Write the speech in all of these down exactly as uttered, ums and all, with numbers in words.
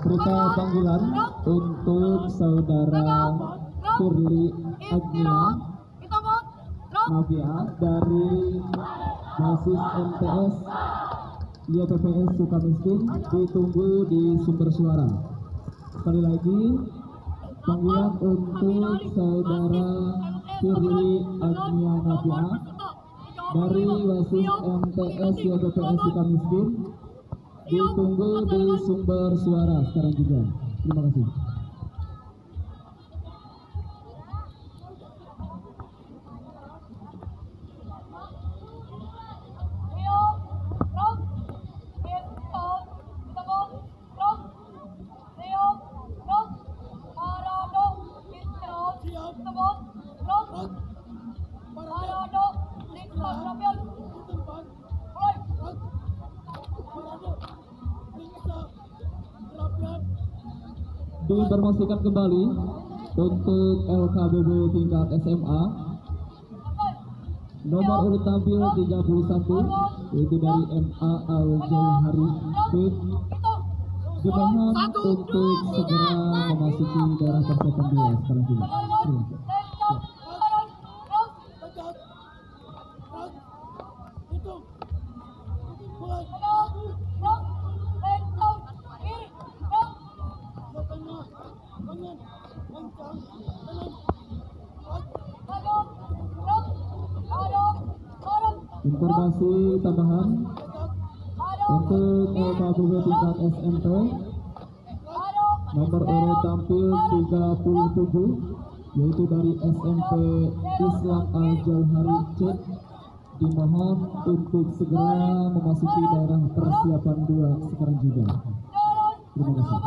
Berita panggilan untuk saudara Firly Agnia Navia dari Basis M T S Y P P S Sukamiskin, ditunggu di sumber suara. Sekali lagi panggilan untuk saudara Firly Agnia Navia dari Basis M T S Y P P S Sukamiskin, ditunggu di sumber suara sekarang juga. Terima kasih. Diinformasikan kembali untuk L K B B tingkat S M A, nomor urut tampil tiga puluh satu yaitu dari M A Al Jauhari B, dimohon untuk segera memasuki daerah persiapan dua sekarang juga. Informasi tambahan untuk L K B B tingkat S M P, nomor urut tampil tiga puluh tujuh yaitu dari S M P Islam Al Jauhari C, dimohon untuk segera memasuki daerah persiapan dua sekarang juga. Terima kasih.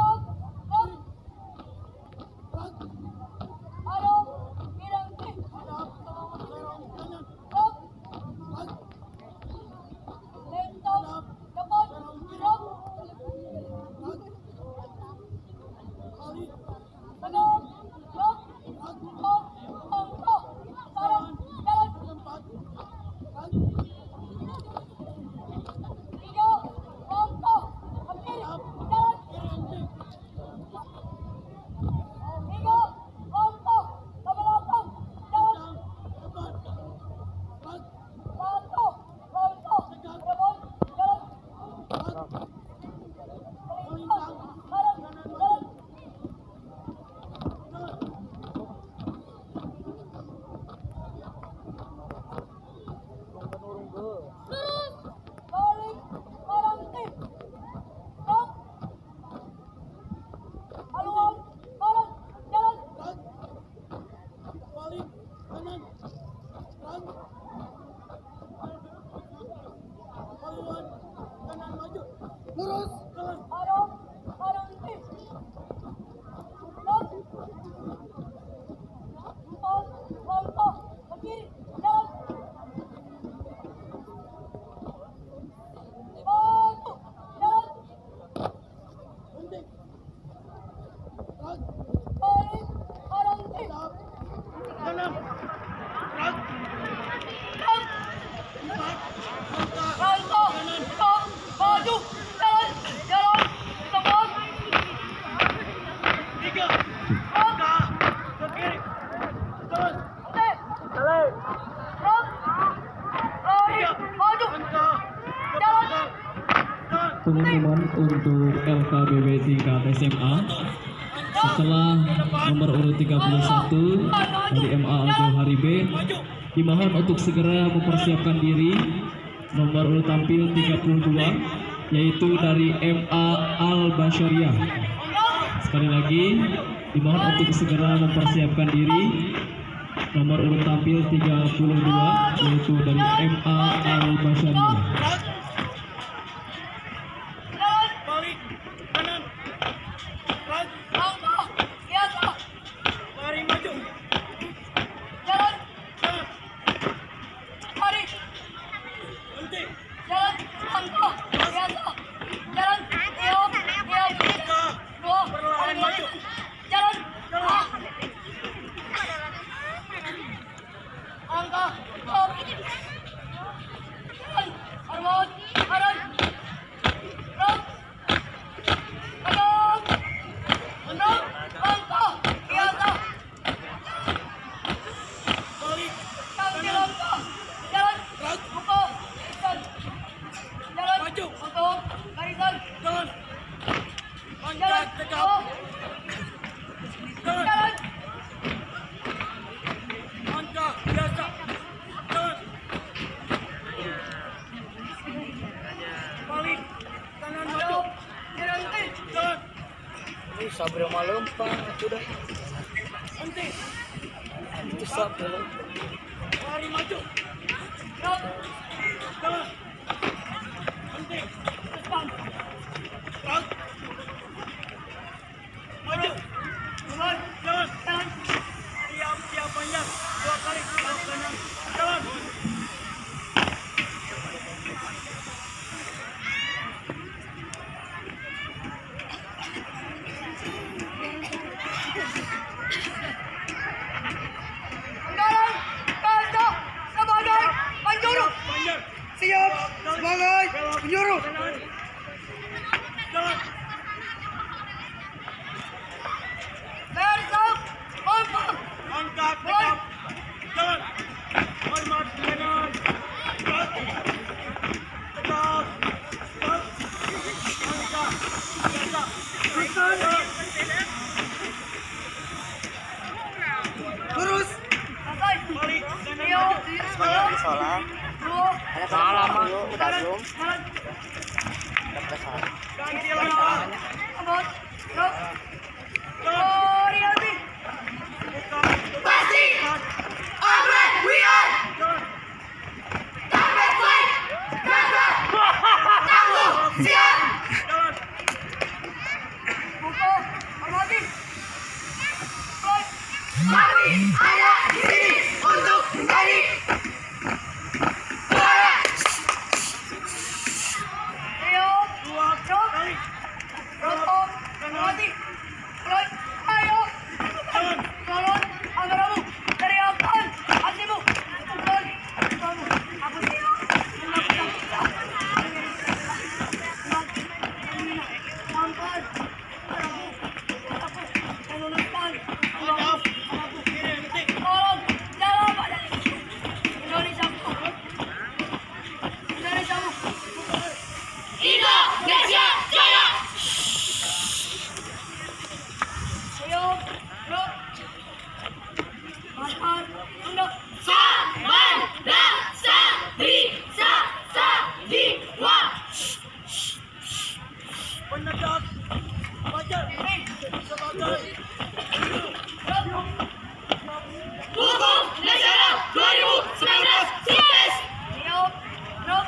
Pengumuman untuk L K B B tingkat S M A, setelah nomor urut tiga puluh satu dari M A Al Jauhari B, dimohon untuk segera mempersiapkan diri. Nomor urut tampil tiga puluh dua yaitu dari M A Al Basyariah. Sekali lagi dimohon untuk segera mempersiapkan diri. Nomor urut tampil tiga puluh dua yaitu dari M A Al Basyariah. Angka, Ih, Sabri malempang udah. Nanti. Itu Sabri. Lari maju. Jalan. Jalan. Nanti. Depan. Jalan. Maju. Jalan. Jalan. Jalan. Diam, diam panjang. Dua kali ke kanan. Jalan. Siap sebagai penjuru. Bersam, kompak, angkat, tegap, jalan, hormat kanan, tegap, tegap, angkat, biasa, terus, balik kanan, Sholat. Ada salah mah, udah belum. Dapat salah. ganti lawan, abot, terus, orientasi, pasti, abre, we are, tampil fight, gagal, tangguh, siap, buku, amati, fight, kami ada di sini untuk mencari penegak wajar sebagai hukum nasional dua ribu sembilan belas sukses. Siap, siap,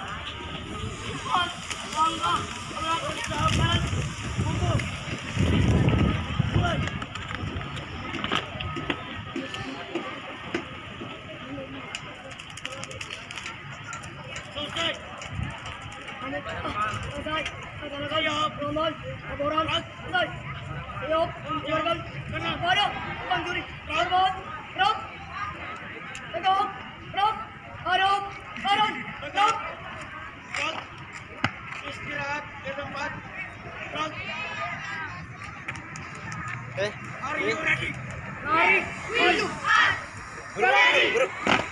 langkah melakukan hukum. Mulai. Selesai. Selesai. Siap, rombongan, laporan, selesai. Siap, mengeluarkan kepada penjuri. Rombongan, rok, tegak, rok, hadap, kanan, tegak, rok, istirahat di tempat, rok. Eh, Are you ready? Ready, maju, ready.